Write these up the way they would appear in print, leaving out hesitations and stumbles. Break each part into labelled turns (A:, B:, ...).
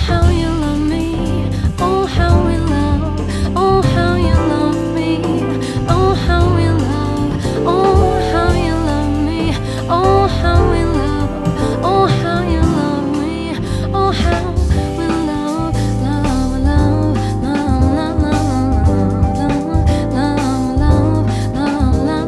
A: how you love me. Oh, how we love. Oh, how you love me. Oh, how we love. Oh, how you love me. Oh, how we love. Oh, how you love me. Oh, how we love, love, love, love, love, love, love, love, love,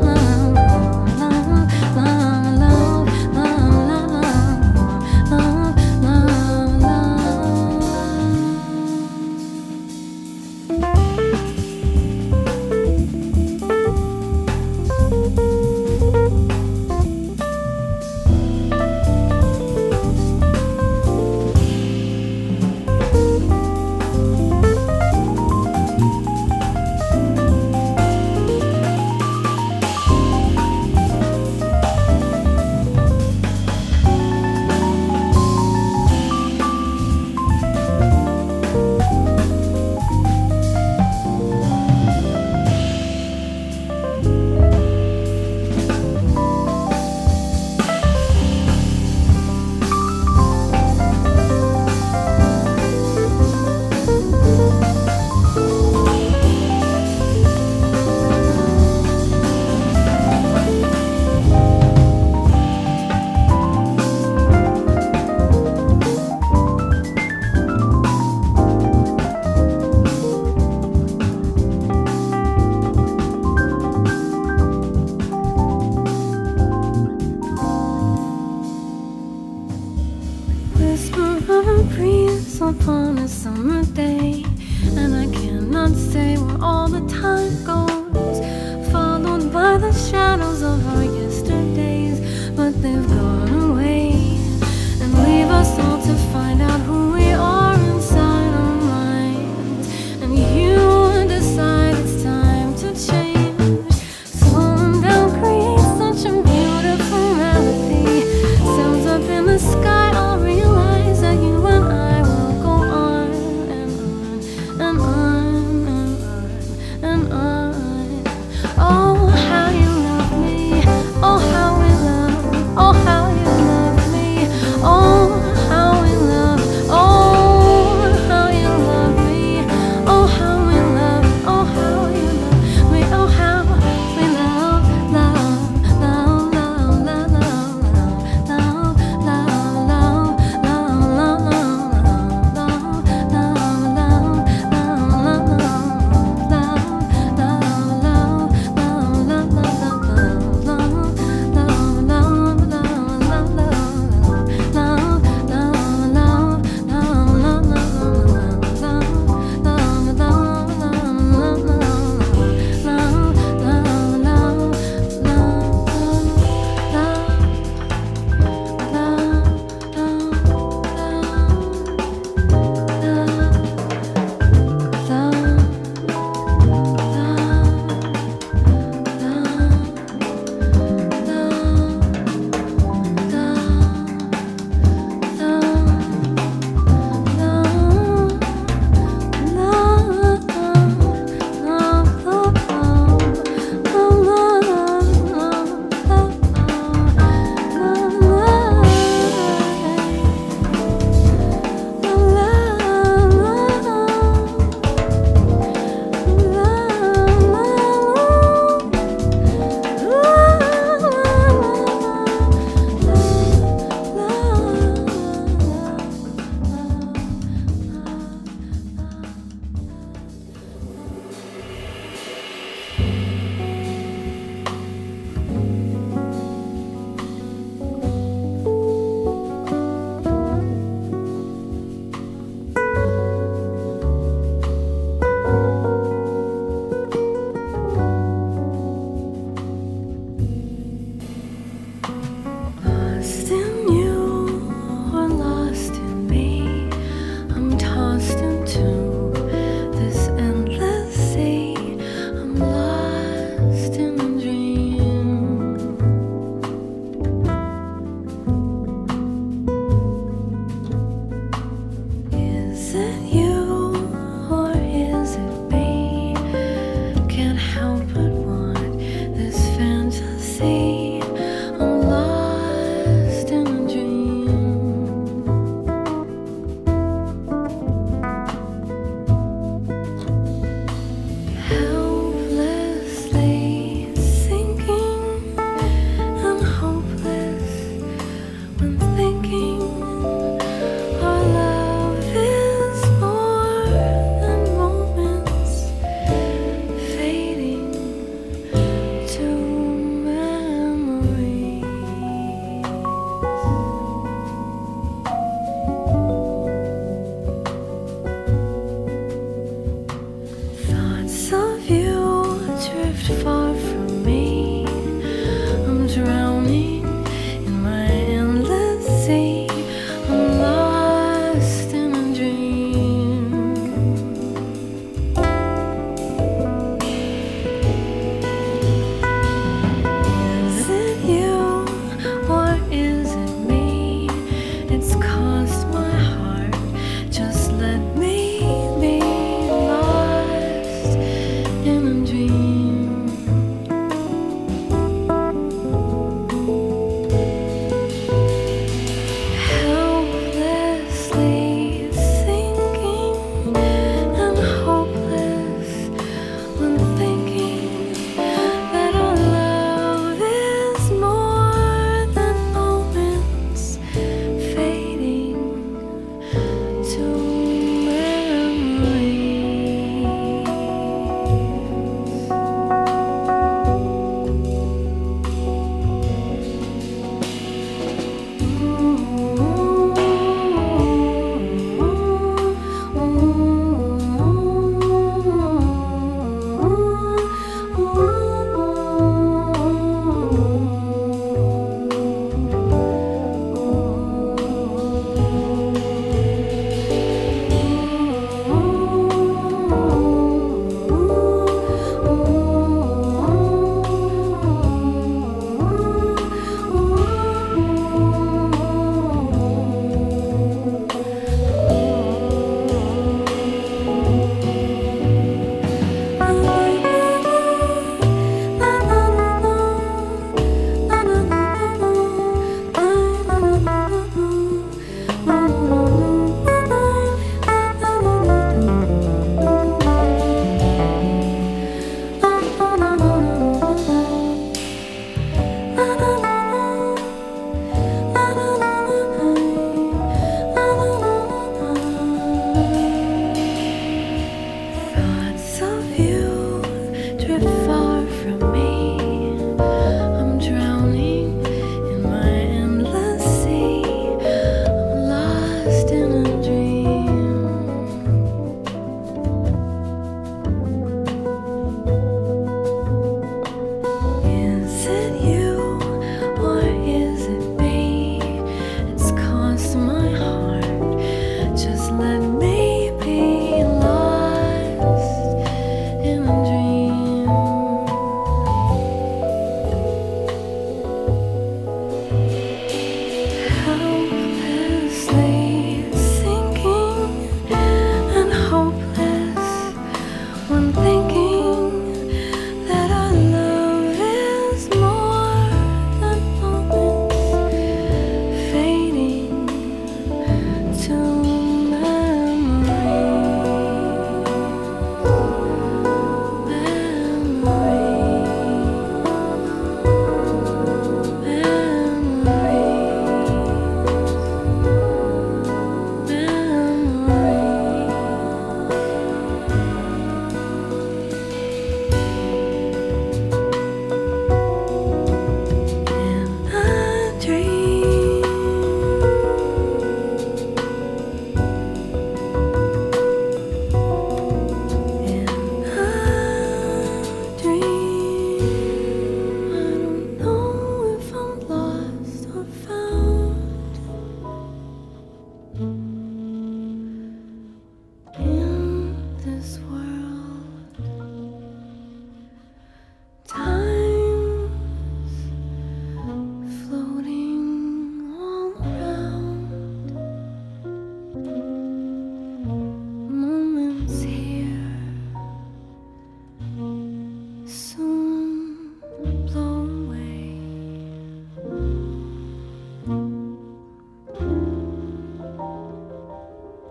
A: whisper of a breeze upon a summer day, and I cannot say where all the time goes, followed by the shadows of our yesterdays, but they've gone away and leave us all to find out who we are inside our minds. And you decide it's time to change. Slowing down creates such a beautiful melody. Sounds up in the sky, I'll realize that you and I will go on and on and on and on and on.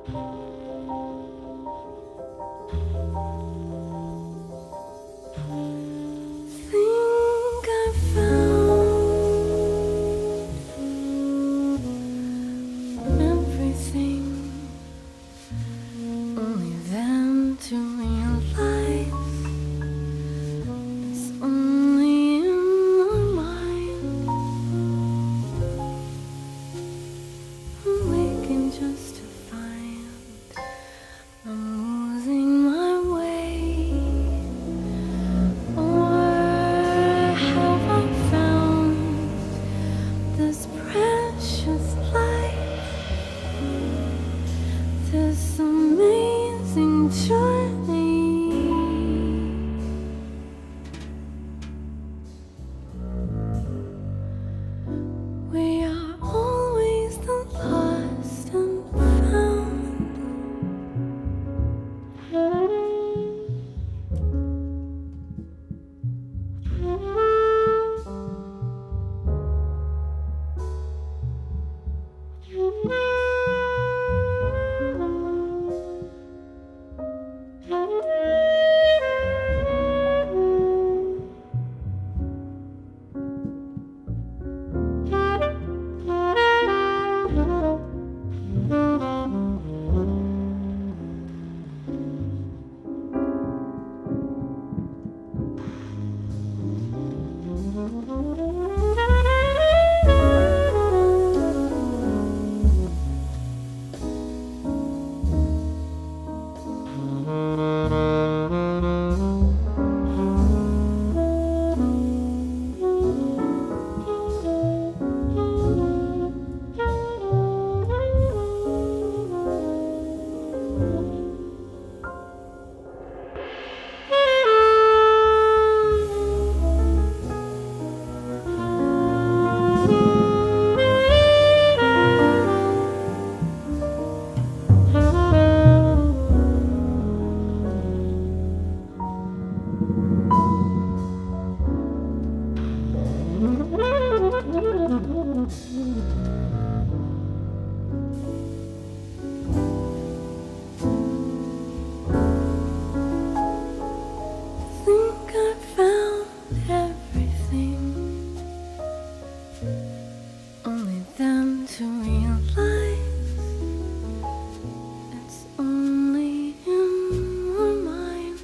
A: Think I found everything, only then to realize it's only in my mind. I'm waking just to find I'm losing my way. Or have I found this precious life, this amazing journey? We are always the lost and found. Think I found everything, only then to realize it's only in my mind.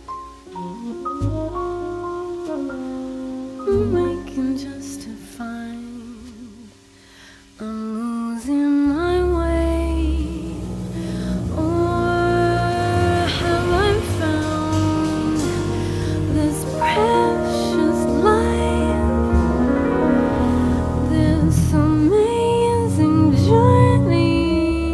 A: I'm waking just to find I'm losing my way. Or have I found this precious life, this amazing journey?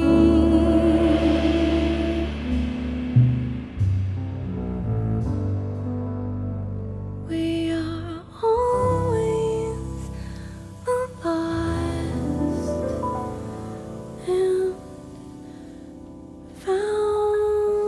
A: We are always the lost and found.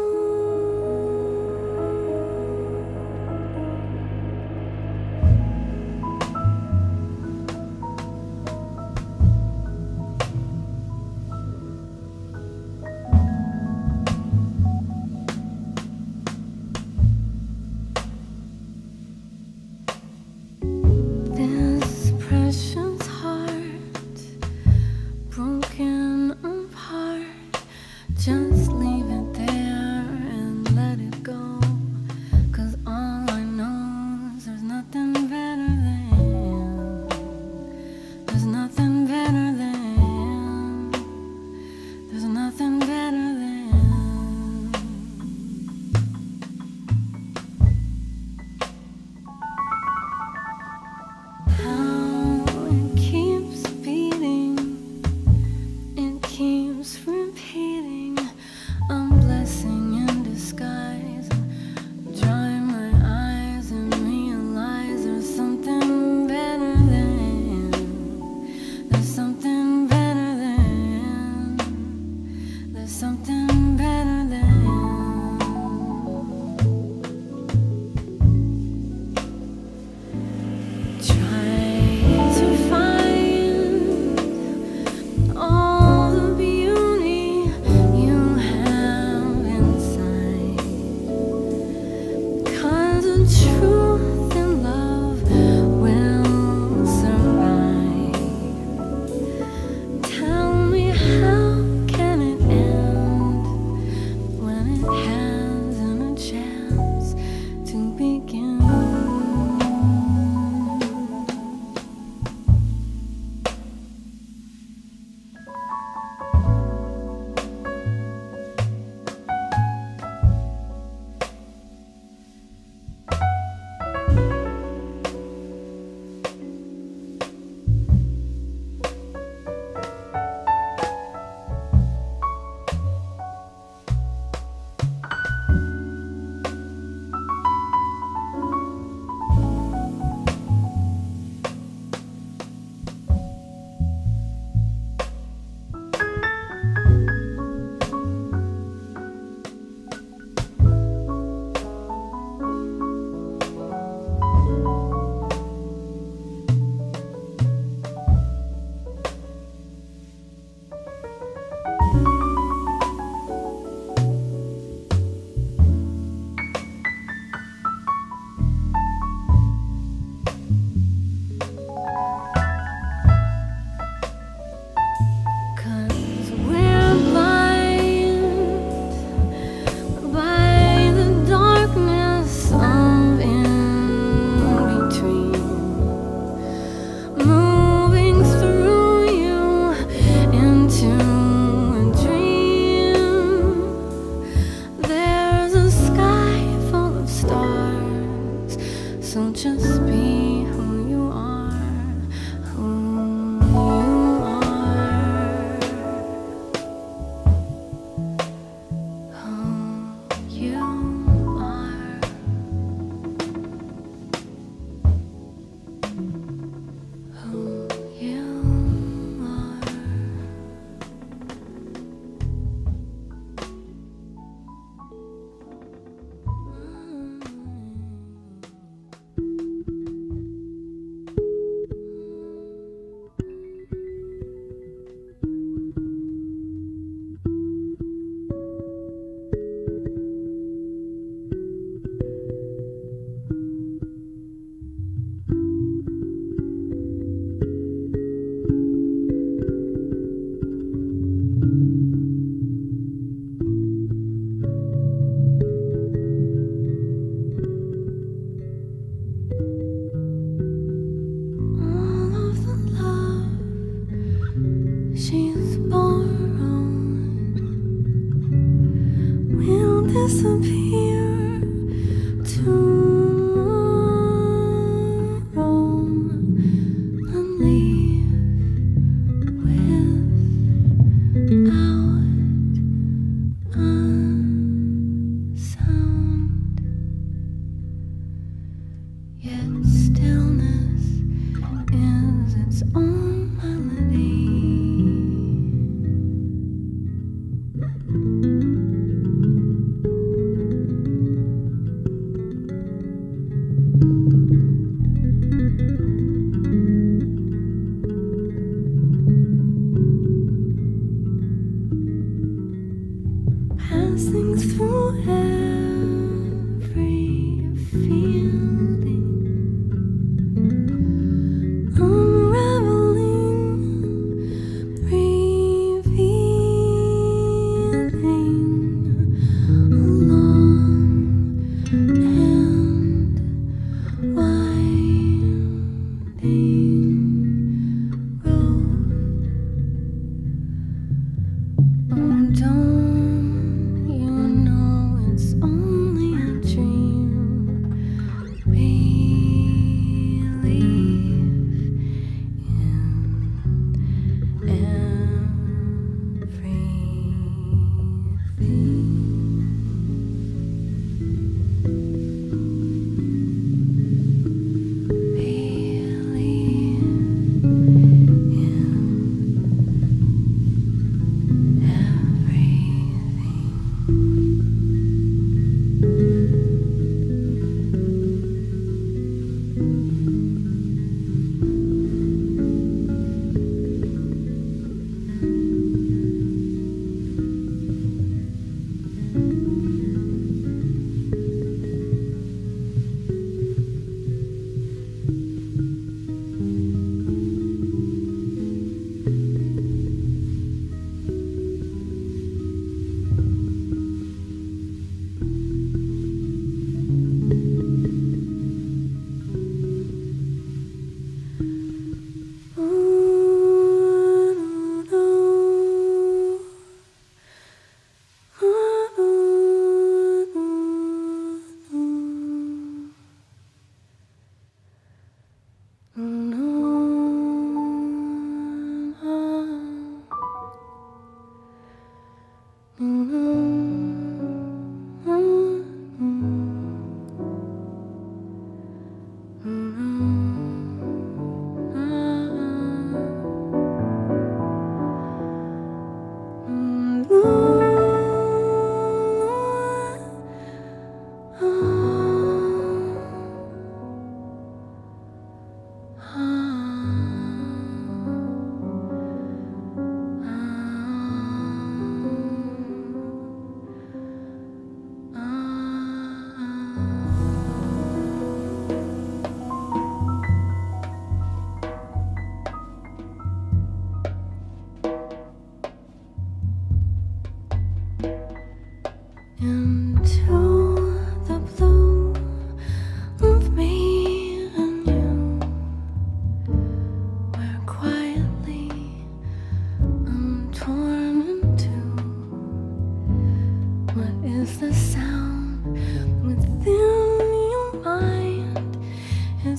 A: This precious heart, broken apart, just leave it there and let it go. 'Cause all I know is there's nothing better than, there's nothing better than, there's nothing better than. How it keeps beating, it keeps repeating. just be who you are, who you are, who you are, who you are. All of the love she's borrowed will disappear tomorrow and leave without a sound. Yet stillness is its own melody. Passing through every feeling, unraveling, revealing a long and winding road. Oh, don't you know it's only a dream? Believe in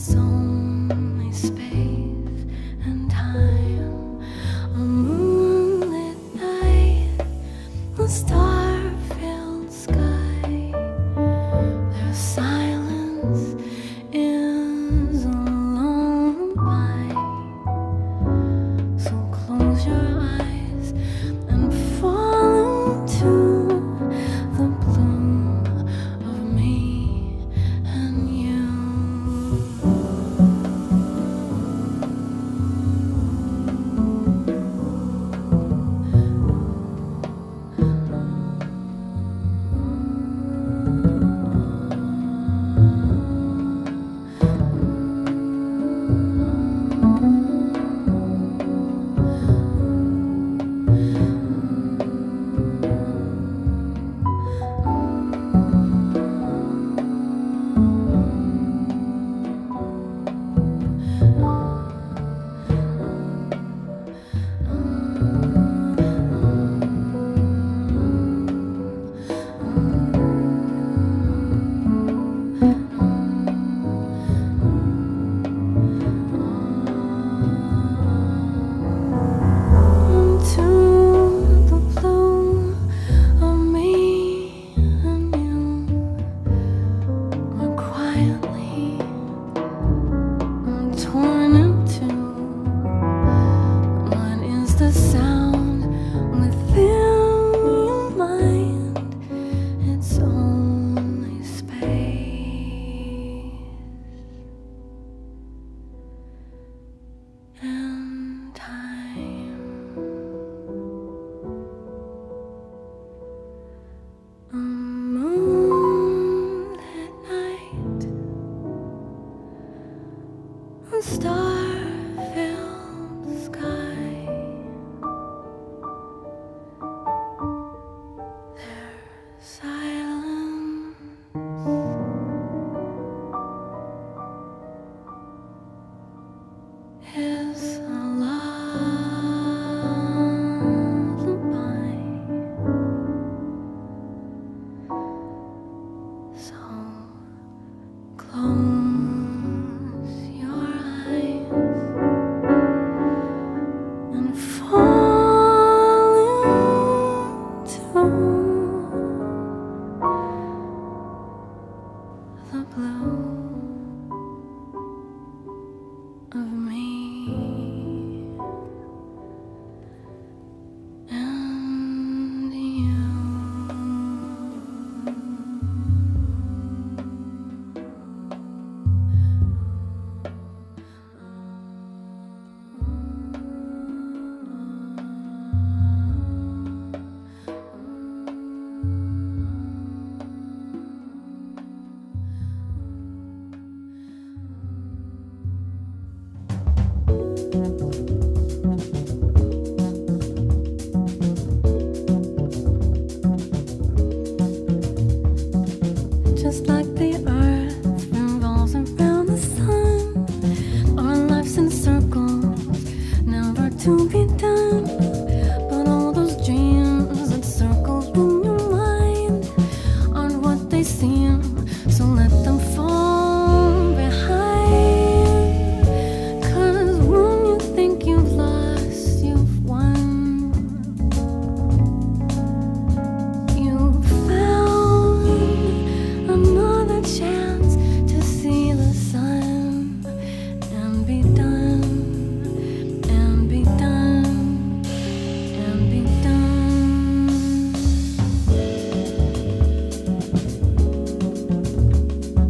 A: It's only space and time. A moonlit night, a star-filled sky. There's silence is a lullaby. So close your eyes and fall into the bloom of me and you. Star-filled sky. There's silence is a lullaby. So close your eyes and fall into the blue of me and you. Just like the earth revolves around the sun, our lives in circles, never to be done. But all those dreams that circle in your mind aren't what they seem, so let them fall behind. 'Cause when you think you've lost, you've won. You've found another chance to see the sun and be done, and be done, and be done.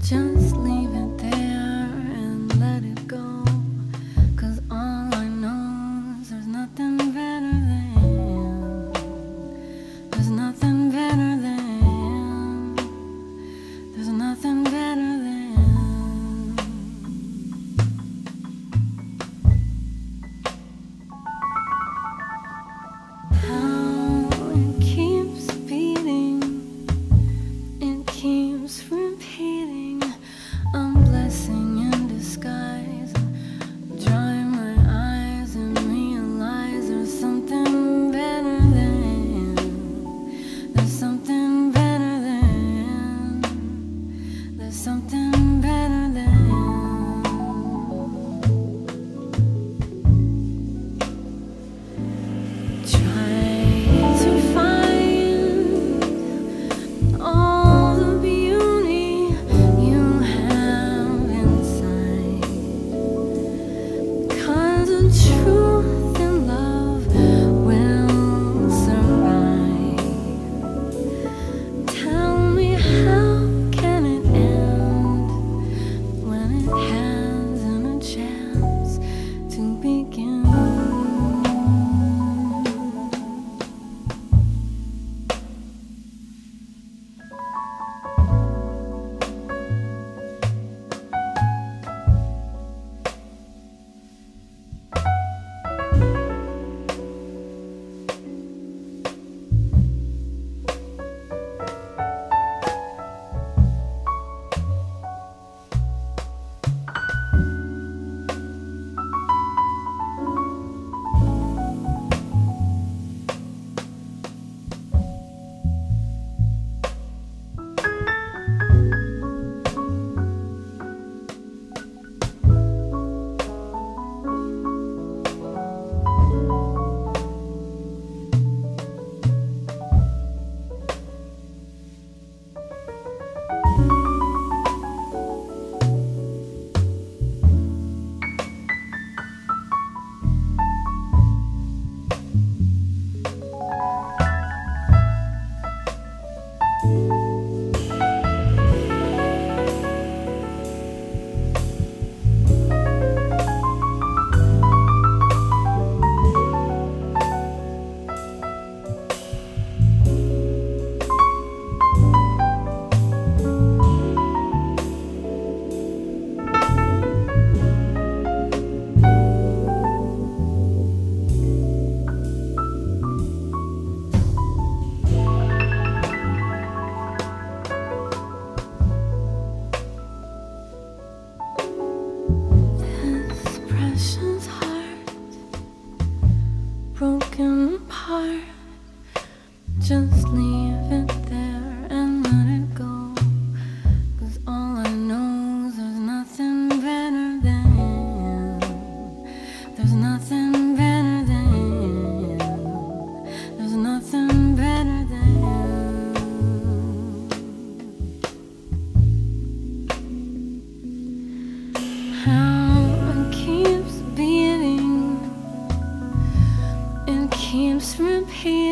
A: Just leave it there and let it go. 'Cause all I know is there's nothing better than, there's nothing better than, there's nothing better than. How it keeps beating, it keeps repeating. I'm blessing in disguise. Dry my eyes and realize there's something better than, there's something better than, there's something better than. Try to find all the beauty you have inside. 'Cause the truth and love will survive. Tell me, how can it end when it hasn't a chance to begin? This precious heart, broken apart. Just leave it there and let it go. 'Cause all I know is there's nothing better than, there's nothing better than, there's nothing better than. How it keeps beating, it keeps repeating.